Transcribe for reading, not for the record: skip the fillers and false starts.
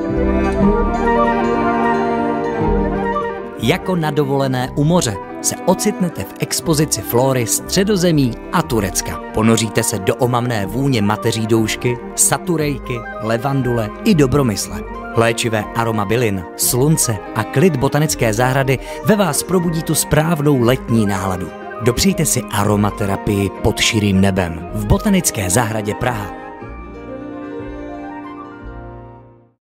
Jako na dovolené u moře se ocitnete v expozici flóry Středozemí a Turecka. Ponoříte se do omamné vůně mateří doušky, saturejky, levandule i dobromysle. Léčivé aroma bylin, slunce a klid botanické zahrady ve vás probudí tu správnou letní náladu. Dopřejte si aromaterapii pod širým nebem v Botanické zahradě Praha.